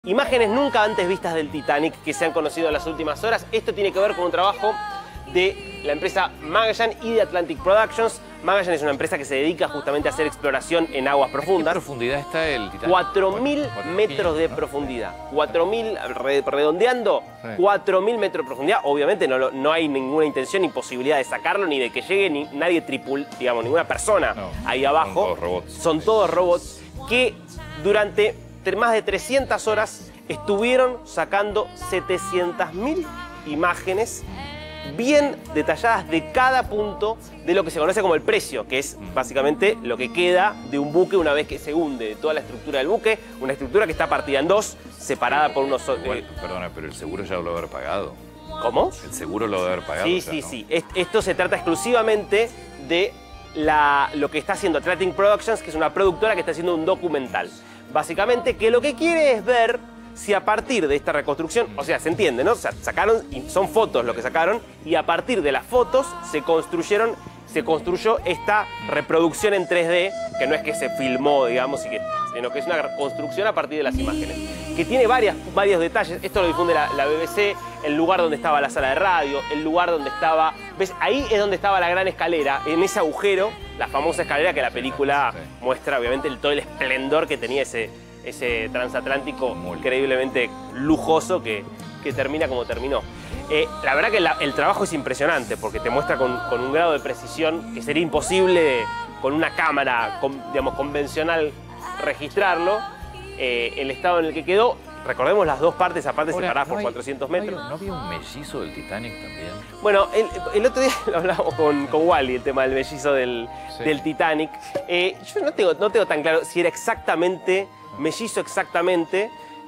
Imágenes nunca antes vistas del Titanic que se han conocido en las últimas horas. Esto tiene que ver con un trabajo de la empresa Magellan y de Atlantic Productions. Magellan es una empresa que se dedica justamente a hacer exploración en aguas profundas. ¿Qué profundidad está el Titanic? 4.000 metros de profundidad. 4.000, redondeando, Sí. 4.000 metros de profundidad. Obviamente no hay ninguna intención ni posibilidad de sacarlo, ni de que llegue ni nadie digamos, ninguna persona ahí abajo. Son todos robots. Son todos robots que durante más de 300 horas estuvieron sacando 700.000 imágenes bien detalladas de cada punto de lo que se conoce como el precio, que es básicamente lo que queda de un buque una vez que se hunde, de toda la estructura del buque, una estructura que está partida en dos, separada por unos... Igual, perdona, pero el seguro ya lo debe haber pagado. ¿Cómo? El seguro lo debe haber pagado. Sí, ya, sí, ¿no? sí. Esto se trata exclusivamente de lo que está haciendo Atlantic Productions, que es una productora que está haciendo un documental. Básicamente, que lo que quiere es ver si a partir de esta reconstrucción, o sea, se entiende, ¿no? O sea, sacaron, y son fotos lo que sacaron, y a partir de las fotos se construyó esta reproducción en 3D, que no es que se filmó, digamos, sino que es una construcción a partir de las imágenes, que tiene varios detalles. Esto lo difunde la BBC, el lugar donde estaba la sala de radio, el lugar donde estaba... ¿Ves? Ahí es donde estaba la gran escalera, en ese agujero, la famosa escalera que la película muestra, obviamente, todo el esplendor que tenía ese transatlántico increíblemente lujoso que termina como terminó. La verdad que el trabajo es impresionante porque te muestra con un grado de precisión que sería imposible con una cámara digamos, convencional registrarlo, el estado en el que quedó. Recordemos las dos partes aparte separadas por 400 metros. ¿No había un mellizo del Titanic también? Bueno, el otro día lo hablamos con Wally, el tema del mellizo del Titanic. Yo no tengo tan claro si era exactamente mellizo exactamente,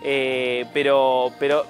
pero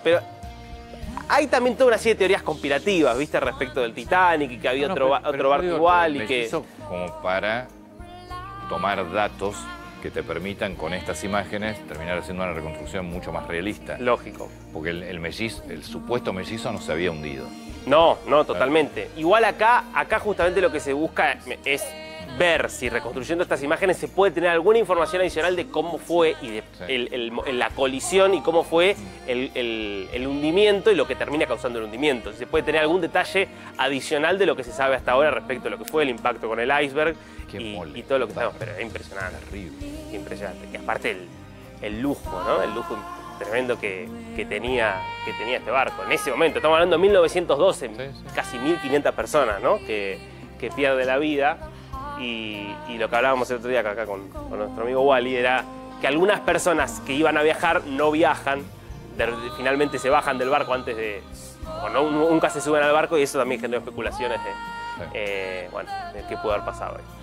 hay también toda una serie de teorías conspirativas, ¿viste? Respecto del Titanic y que había otro barco igual y que... Mellizo como para tomar datos que te permitan con estas imágenes terminar haciendo una reconstrucción mucho más realista. Lógico. Porque el supuesto mellizo no se había hundido. No, totalmente. Igual acá justamente lo que se busca es ver si reconstruyendo estas imágenes se puede tener alguna información adicional de cómo fue y de la colisión y cómo fue el hundimiento y lo que termina causando el hundimiento. Si se puede tener algún detalle adicional de lo que se sabe hasta ahora respecto a lo que fue el impacto con el iceberg y todo lo que sabemos. Pero es impresionante. Terrible. Impresionante. Y aparte el lujo, ¿no? El lujo tremendo que tenía este barco. En ese momento, estamos hablando de 1912, casi 1.500 personas, ¿no? que pierden la vida. Y lo que hablábamos el otro día acá con nuestro amigo Wally era que algunas personas que iban a viajar no viajan, finalmente se bajan del barco antes de... o nunca se suben al barco y eso también generó especulaciones de, bueno, de qué pudo haber pasado ahí.